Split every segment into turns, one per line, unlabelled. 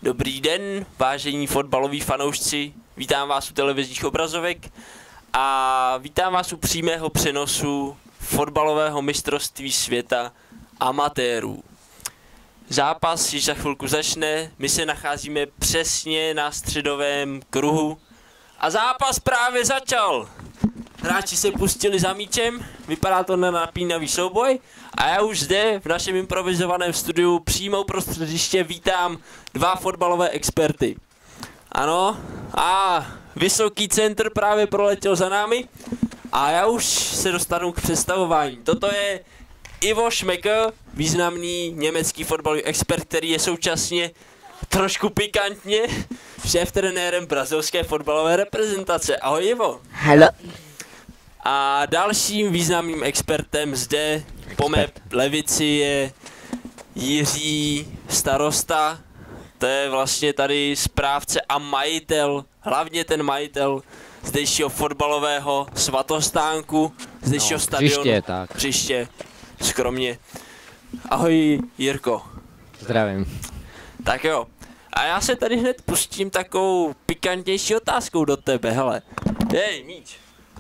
Dobrý den, vážení fotbaloví fanoušci, vítám vás u televizních obrazovek a vítám vás u přímého přenosu fotbalového mistrovství světa amatérů. Zápas již za chvilku začne, my se nacházíme přesně na středovém kruhu a zápas právě začal. Hráči se pustili za míčem, vypadá to na napínavý souboj a já už zde v našem improvizovaném studiu přímo uprostřed hřiště vítám dva fotbalové experty. Ano, a vysoký centr právě proletěl za námi a já už se dostanu k představování. Toto je Ivo Schmecker, významný německý fotbalový expert, který je současně trošku pikantně šéf-trenérem brazilské fotbalové reprezentace. Ahoj Ivo.
Hello.
A dalším významným expertem zde po mé levici je Jiří Starosta. To je vlastně tady správce a majitel, hlavně ten majitel zdejšího fotbalového svatostánku, zdejšího stadionu. Příště, skromně. Ahoj Jirko.
Zdravím.
Tak jo. A já se tady hned pustím takovou pikantnější otázkou do tebe, hele. Hej, míč.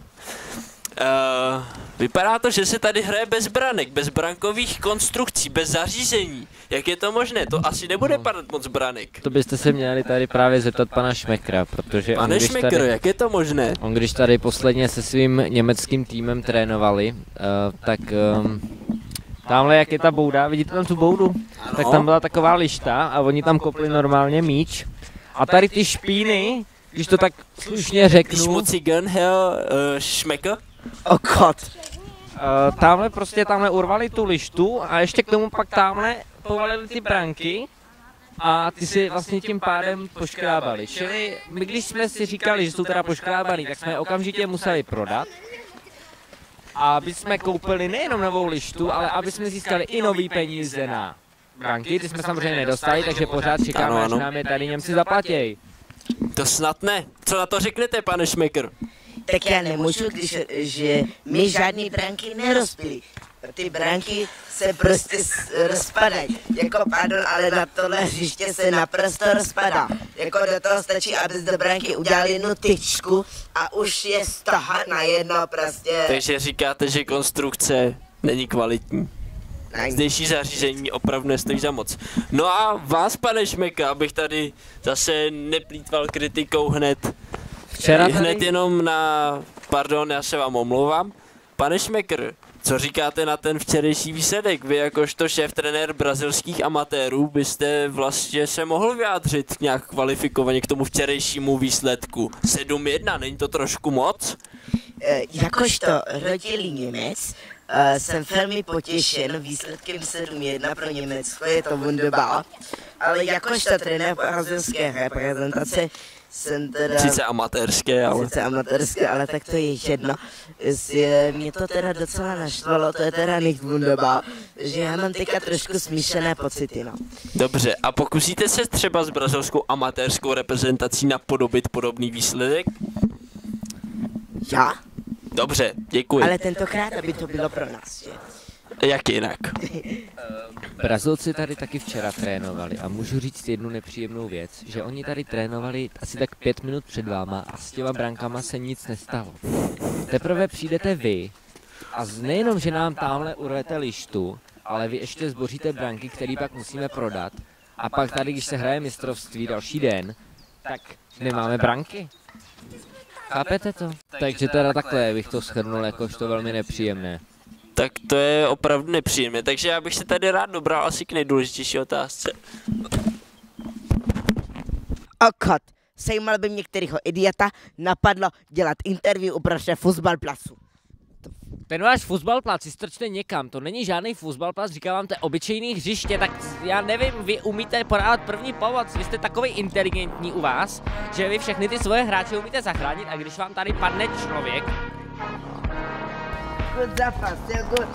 Vypadá to, že se tady hraje bez branek, bez brankových konstrukcí, bez zařízení. Jak je to možné? To asi nebude padat moc branek.
To byste se měli tady právě zeptat pana Schmeckera, protože
Pane Schmecker, jak je to možné?
On když tady posledně se svým německým týmem trénovali, tak tamhle jak je ta bouda, vidíte tam tu boudu? Ano. Tak tam byla taková lišta a oni tam kopli normálně míč. A tady ty špíny, když to tak slušně řeknu...
Schmutzigen, Herr Schmecker?
Oh God.
Tamhle urvali tu lištu a ještě k tomu pak tamhle povalili ty branky a ty si vlastně tím pádem poškrábali. Čili my když jsme si říkali, že jsou teda poškrábaný, tak jsme je okamžitě museli prodat. A aby jsme koupili nejenom novou lištu, ale aby jsme získali i nový peníze na branky, ty jsme samozřejmě nedostali, takže pořád čekáme, až nám je tady Němci zaplatěj.
To snad ne. Co na to řeknete, pane Schmecker?
Tak já nemůžu, že my žádný branky nerozpili. Ty branky se prostě rozpadají. Jako pardon, ale na tohle hřiště se naprosto rozpadá. Jako do toho stačí, aby do branky udělali jednu tyčku a už je z toho na jedno prostě.
Takže říkáte, že konstrukce není kvalitní. Zdejší zařízení opravdu nestojí za moc. No a vás, pane Schmecker, abych tady zase neplýtval kritikou hned jenom na... Pardon, já se vám omlouvám. Pane Schmecker, co říkáte na ten včerejší výsledek? Vy jakožto šéf-trenér brazilských amatérů byste vlastně se mohl vyjádřit nějak kvalifikovaně k tomu včerejšímu výsledku. 7-1, není to trošku moc?
Jakožto rodilý Němec jsem velmi potěšen výsledkem 7-1 pro Německo, je to wunderbar. Ale jakožto trenér brazilské reprezentace jsem teda...
Sice amatérské,
ale tak to je jedno. Mě to teda docela naštvalo, to je teda nicht wunderbar, že já mám teďka trošku smíšené pocity, no.
Dobře, a pokusíte se třeba s brazilskou amatérskou reprezentací napodobit podobný výsledek?
Já?
Dobře, děkuji.
Ale tentokrát, aby to bylo pro nás, že?
Jak jinak?
Brazilci tady taky včera trénovali a můžu říct jednu nepříjemnou věc, že oni tady trénovali asi tak 5 minut před váma a s těma brankama se nic nestalo. Teprve přijdete vy a nejenom, že nám tamhle urvete lištu, ale vy ještě zboříte branky, které pak musíme prodat a pak tady, když se hraje mistrovství další den, tak nemáme branky. Chápete to? Takže teda takhle bych to shrnul jakožto velmi nepříjemné.
Tak to je opravdu nepříjemné, takže já bych se tady rád dobral asi k nejdůležitější otázce.
Oh God, zajímalo by mě, kterýho idiota napadlo dělat interview uprostřed fotbalplacu.
Ten váš fotbalplac si strčte někam, to není žádný fotbalplac, říkám vám, to je obyčejný hřiště, tak já nevím, vy umíte podávat první pomoc, vy jste takový inteligentní u vás, že vy všechny ty svoje hráče umíte zachránit a když vám tady padne člověk...
Good zápas, still good.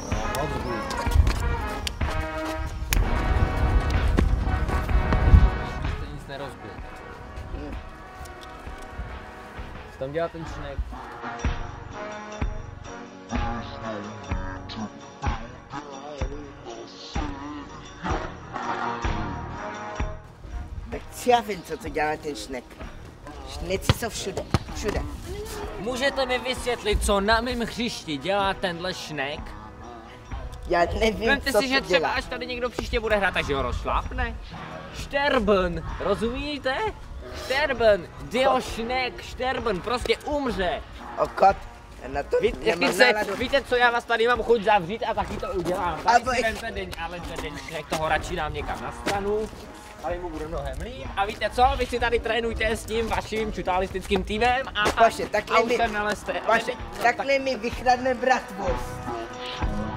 Jste nic nerozbil. Co tam dělá ten činek?
já vím, co to dělá ten šnek. Šneci jsou všude, všude.
Můžete mi vysvětlit, co na mém hřišti dělá tenhle šnek?
Já nevím,
Vemte
co
si, že
to
třeba
dělá.
až tady někdo příště bude hrát, takže ho rozšlápne. Šterben, rozumíte? Šterben, dio šnek, šterben, prostě umře.
O kot, na to nemám náladu.
Víte, co já vás tady mám chuť zavřít a taky to udělám. Tady
Abo
si
ich-
vemte deň, ale ten šnek toho radši dám někam na stranu. Tady mu bude mnohem líp. A víte co, vy si tady trénujte s tím vaším čutalistickým týmem a
Paše, takhle
už
mi-
sem nalezte.
Paše, takhle mi vykradne bratvost.